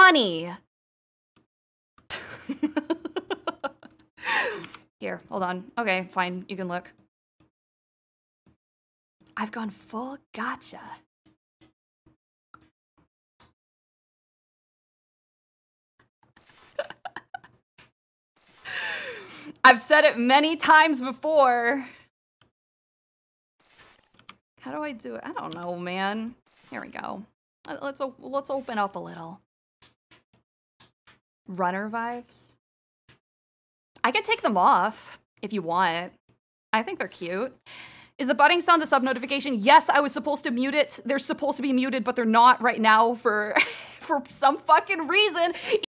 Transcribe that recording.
funny. Here, hold on. Okay, fine. You can look. I've gone full gotcha. I've said it many times before. How do I do it? I don't know, man. Here we go. Let's open up a little. Runner vibes. I can take them off if you want. I think they're cute. Is the budding sound the sub notification? Yes, I was supposed to mute it. They're supposed to be muted, but they're not right now for for some fucking reason.